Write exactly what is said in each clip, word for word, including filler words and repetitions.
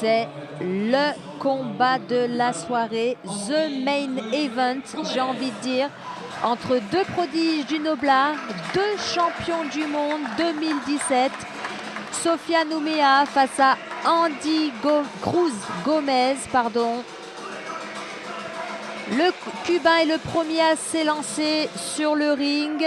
C'est le combat de la soirée, the main event, j'ai envie de dire, entre deux prodiges du Noblat, deux champions du monde deux mille dix-sept. Sofiane Ouméa face à Andy Go Cruz Gomez, pardon. Le Cubain est le premier à s'élancer sur le ring.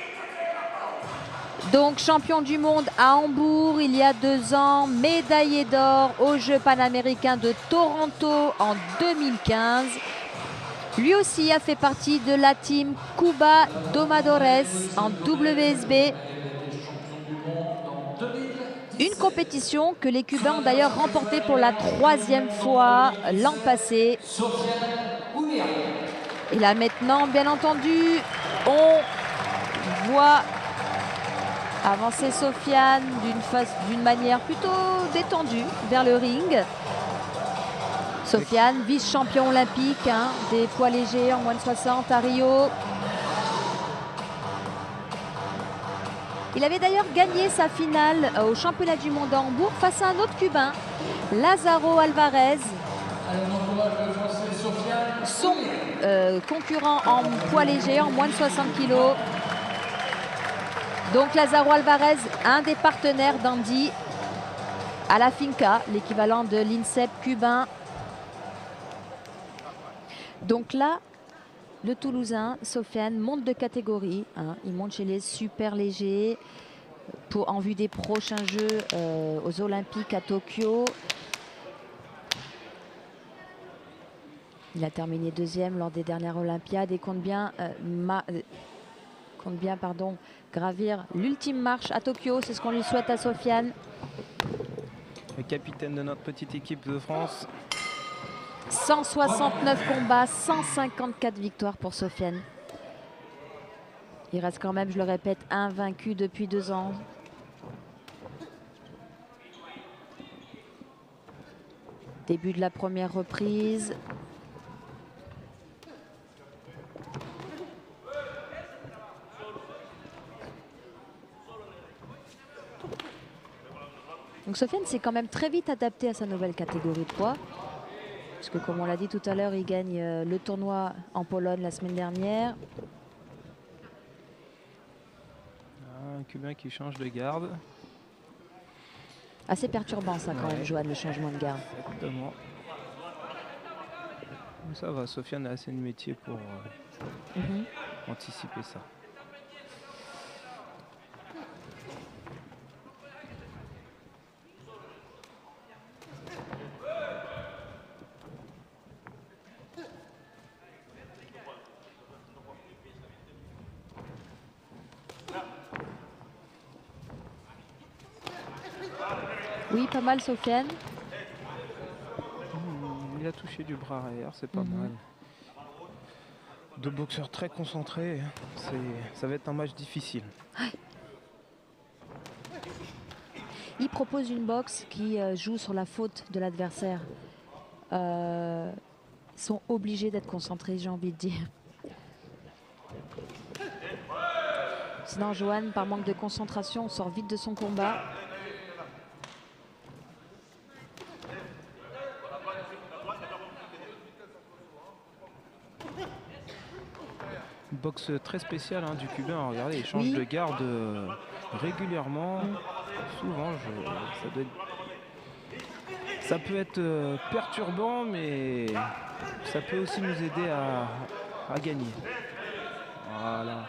Donc champion du monde à Hambourg il y a deux ans, médaillé d'or aux Jeux panaméricains de Toronto en deux mille quinze. Lui aussi a fait partie de la team Cuba Domadores en W S B. Une compétition que les Cubains ont d'ailleurs remportée pour la troisième fois l'an passé. Et là maintenant, bien entendu, on voit avancer Sofiane d'une manière plutôt détendue vers le ring. Sofiane, vice-champion olympique hein, des poids légers en moins de soixante à Rio. Il avait d'ailleurs gagné sa finale au championnat du monde à Hambourg face à un autre Cubain, Lazaro Alvarez. Son euh, concurrent en poids léger en moins de soixante kilos. Donc Lazaro Alvarez, un des partenaires d'Andy à la Finca, l'équivalent de l'INSEP cubain. Donc là, le Toulousain, Sofiane, monte de catégorie. Hein. Il monte chez les super légers pour, en vue des prochains Jeux euh, aux Olympiques à Tokyo. Il a terminé deuxième lors des dernières Olympiades et compte bien, euh, ma, euh, compte bien pardon, gravir l'ultime marche à Tokyo. C'est ce qu'on lui souhaite à Sofiane. Le capitaine de notre petite équipe de France. cent soixante-neuf combats, cent cinquante-quatre victoires pour Sofiane. Il reste quand même, je le répète, invaincu depuis deux ans. Début de la première reprise. Donc Sofiane s'est quand même très vite adapté à sa nouvelle catégorie de poids. Parce que comme on l'a dit tout à l'heure, il gagne le tournoi en Pologne la semaine dernière. Un Cubain qui change de garde. Assez perturbant ça quand ouais. même, Joanne, le changement de garde. Exactement. Ça va, Sofiane a assez de métier pour euh, mm-hmm. anticiper ça. Oui, pas mal Sofiane. Il a touché du bras arrière, c'est pas mm-hmm. mal. Deux boxeurs très concentrés, ça va être un match difficile. Il propose une boxe qui euh, joue sur la faute de l'adversaire. Euh, ils sont obligés d'être concentrés, j'ai envie de dire. Sinon, Joanne, par manque de concentration, on sort vite de son combat. Boxe très spéciale hein, du Cubain. Regardez, il change oui. de garde euh, régulièrement. Mm. Souvent, je, ça, doit être, ça peut être euh, perturbant, mais ça peut aussi nous aider à, à gagner. Voilà.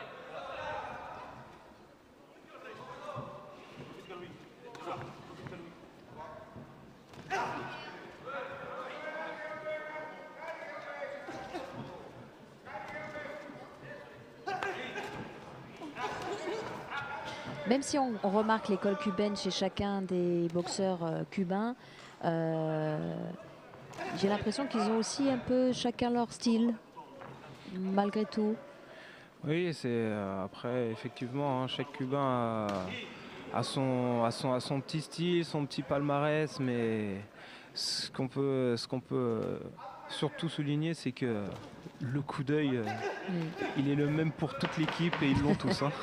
Même si on, on remarque l'école cubaine chez chacun des boxeurs euh, cubains, euh, j'ai l'impression qu'ils ont aussi un peu chacun leur style, malgré tout. Oui, c'est euh, après effectivement hein, chaque Cubain a, a, son, a, son, a son petit style, son petit palmarès, mais ce qu'on peut, ce qu'on peut surtout souligner, c'est que le coup d'œil, euh, mm. il est le même pour toute l'équipe et ils l'ont tous. Hein.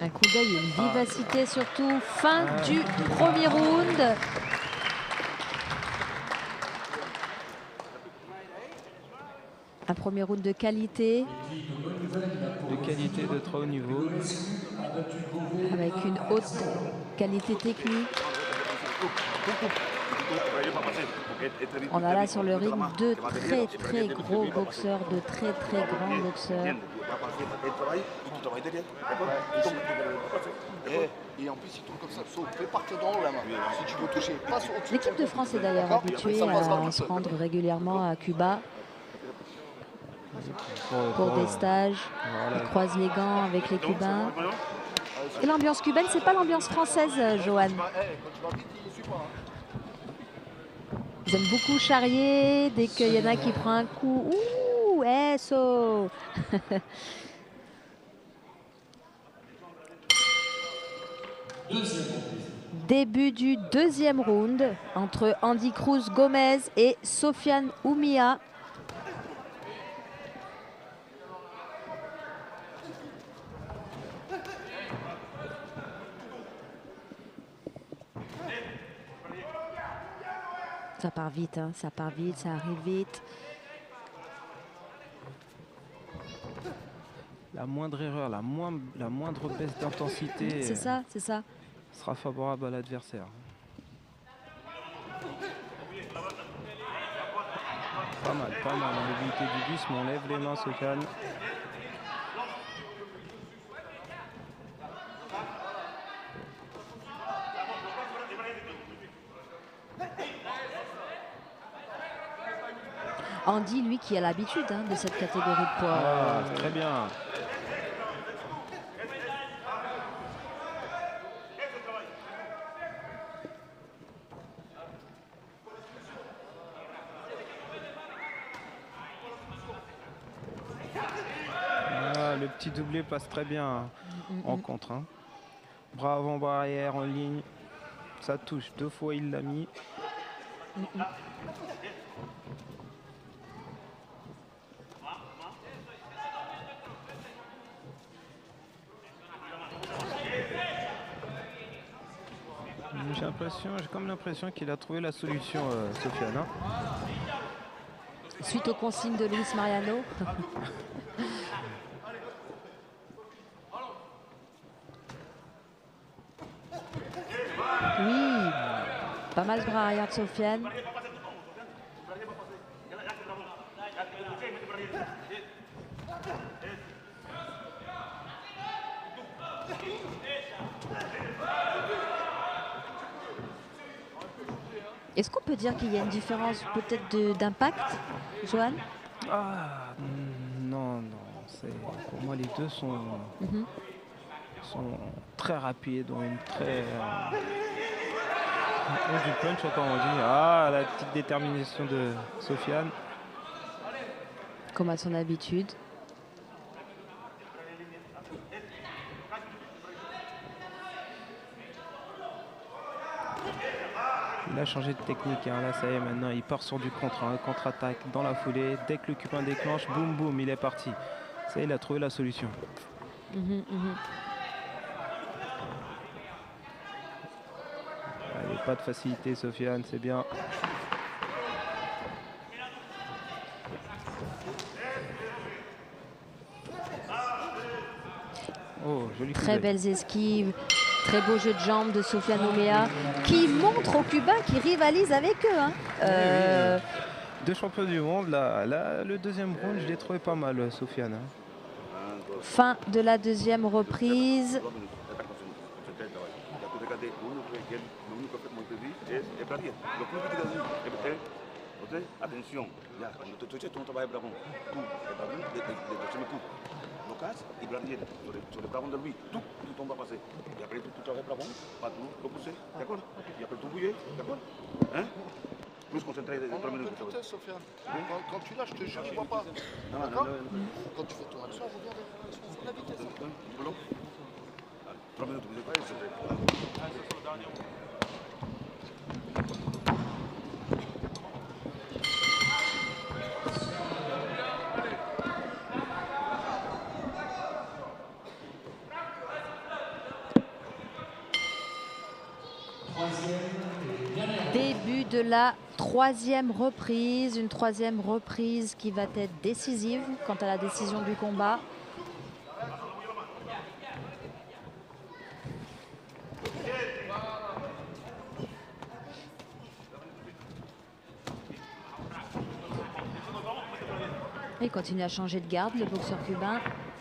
Un coup d'œil et une vivacité surtout. Fin ah. du premier round. Un premier round de qualité. De qualité de très haut niveau. Avec une haute qualité technique. On a là sur le ring deux très très gros boxeurs, de très très grands boxeurs. Et en plus, il tourne comme ça, sauf, fais partir dans la main. Si tu veux toucher, passe au-dessus. L'équipe de France est d'ailleurs habituée à se rendre régulièrement à Cuba pour, pour des stages. Voilà. Ils croisent les gants avec les Cubains. Et l'ambiance cubaine, c'est pas l'ambiance française, Johan. Ils aiment beaucoup charrier dès qu'il y en a qui prend un coup. Ouh, eso. Début du deuxième round entre Andy Cruz Gomez et Sofiane Oumia. Ça part vite, hein, ça part vite, ça arrive vite. La moindre erreur, la, moindre, la moindre baisse d'intensité. C'est ça, c'est ça. Sera favorable à l'adversaire. Pas mal, pas mal. En mobilité du bus, mais on lève les mains, Sofiane. Andy, lui, qui a l'habitude hein, de cette catégorie de poids. Ah, très bien. Ah, le petit doublé passe très bien mm -hmm. en contre. Hein. Bras avant, bras arrière en ligne. Ça touche. Deux fois, il l'a mis. Mm -hmm. J'ai l'impression, j'ai comme l'impression qu'il a trouvé la solution, euh, Sofiane. Hein. Suite aux consignes de Luis Mariano. Oui, pas mal de bras arrière de Sofiane. Est-ce qu'on peut dire qu'il y a une différence peut-être d'impact, Johan? Ah, non, non. Pour moi, les deux sont, mm-hmm. sont très rapides, ont une très... Euh, du punch, comme on dit. Ah, la petite détermination de Sofiane. Comme à son habitude. Il a changé de technique, hein. Là ça y est, maintenant il part sur du contre, hein. Contre-attaque dans la foulée. Dès que le Cubain déclenche, boum boum, il est parti. Ça y est, il a trouvé la solution. Mmh, mmh. Allez, pas de facilité, Sofiane, c'est bien. Oh, joli. Très belles esquives. Très beau jeu de jambes de Sofiane Oumia qui montre aux Cubains qui rivalisent avec eux. Hein. Euh... Oui, oui. Deux champions du monde, là, là le deuxième round, je l'ai trouvé pas mal, Sofiane. Hein. Fin de la deuxième reprise. Attention, blocage et grandir sur, sur le plafond de lui. Tout, tout tombe à passer. Et après, tout, tout travaille plafond, pas tout, le pousser, d'accord? Et après, tout bouiller, d'accord? Hein? Plus concentré de trois minutes. Sofiane. Quand, quand tu lâches, je te jure, il ne voit pas. D'accord? Quand tu fais ton action, regarde la vitesse. trois minutes, vous n'êtes pas, s'il te plaît. Début de la troisième reprise, une troisième reprise qui va être décisive quant à la décision du combat. Il continue à changer de garde, le boxeur cubain.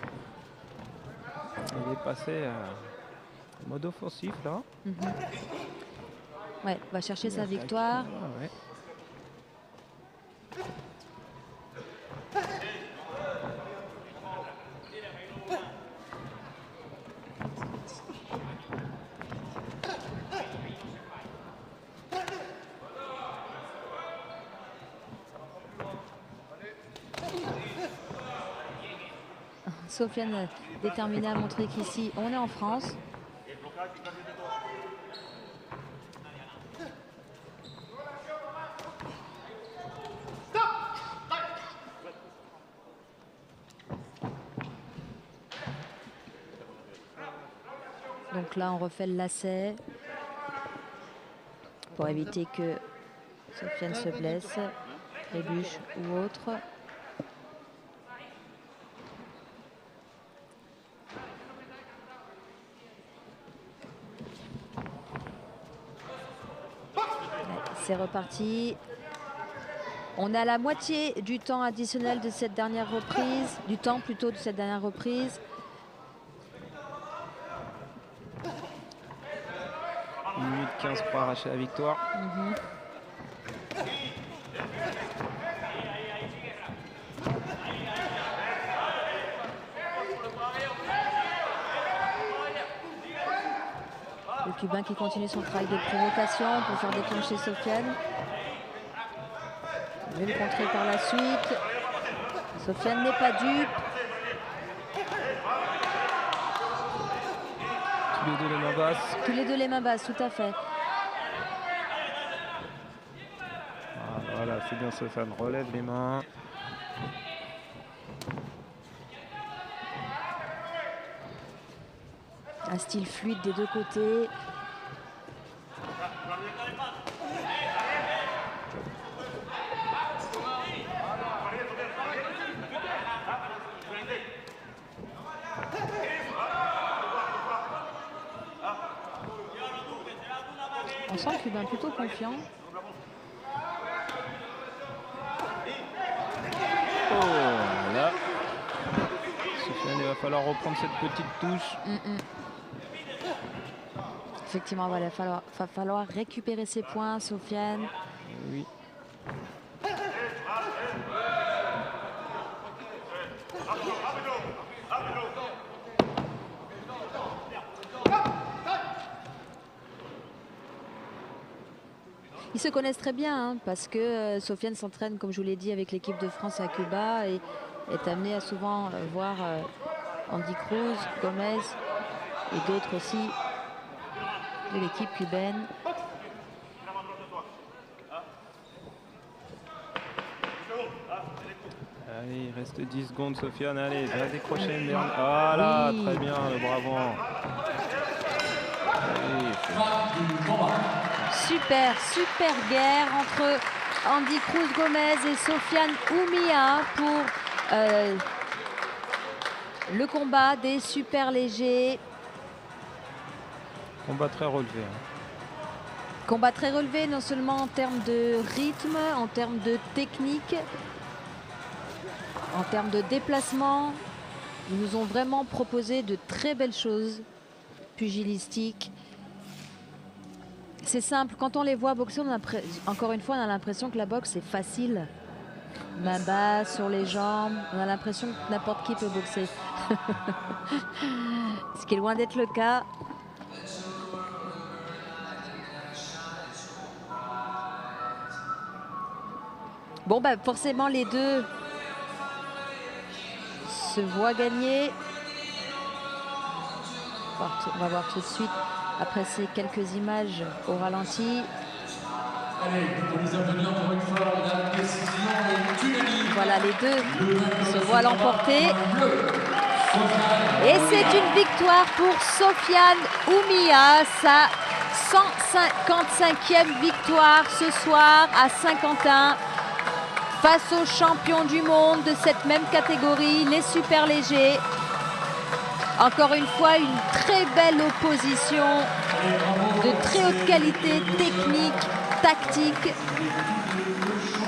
Il est passé euh, en mode offensif là. Mm-hmm. Ouais, va chercher sa victoire. Ah, ouais. Sofiane déterminé à montrer qu'ici, on est en France. Donc là, on refait le lacet pour éviter que Sofiane se blesse, trébuche ou autre. C'est reparti. On est à la moitié du temps additionnel de cette dernière reprise, du temps plutôt de cette dernière reprise. une minute quinze pour arracher la victoire. Mmh. Le Cubain qui continue son travail de provocation pour faire déclencher Sofiane. Je vais le contrer par la suite. Sofiane n'est pas dupe. Tous les deux les mains basses. Tous les deux les mains basses, tout à fait. Ah, voilà, c'est bien Sofiane. Relève les mains. Un style fluide des deux côtés. On sent le Cubain plutôt confiant. Oh là. Sofiane, il va falloir reprendre cette petite touche. Mm -mm. Effectivement, il va falloir, va falloir récupérer ses points, Sofiane. Oui. Ils se connaissent très bien hein, parce que euh, Sofiane s'entraîne, comme je vous l'ai dit, avec l'équipe de France à Cuba et est amené à souvent euh, voir euh, Andy Cruz, Gomez et d'autres aussi de l'équipe cubaine. Allez, il reste dix secondes, Sofiane. Allez, va décrocher une dernière. Ah là, oui. Très bien, le bravo. Allez, super, super guerre entre Andy Cruz Gomez et Sofiane Oumia pour euh, le combat des super légers. Combat très relevé. Hein. Combat très relevé, non seulement en termes de rythme, en termes de technique, en termes de déplacement. Ils nous ont vraiment proposé de très belles choses pugilistiques. C'est simple, quand on les voit boxer, on a encore une fois, on a l'impression que la boxe est facile. Main basse, sur les jambes, on a l'impression que n'importe qui peut boxer. Ce qui est loin d'être le cas. Bon, bah, forcément, les deux se voient gagner. On va voir tout de suite, après ces quelques images au ralenti. Voilà, les deux se voient l'emporter. Et c'est une victoire pour Sofiane Oumia, sa cent cinquante-cinquième victoire ce soir à Saint-Quentin face aux champions du monde de cette même catégorie, les super légers. Encore une fois, une très belle opposition de très haute qualité technique, tactique.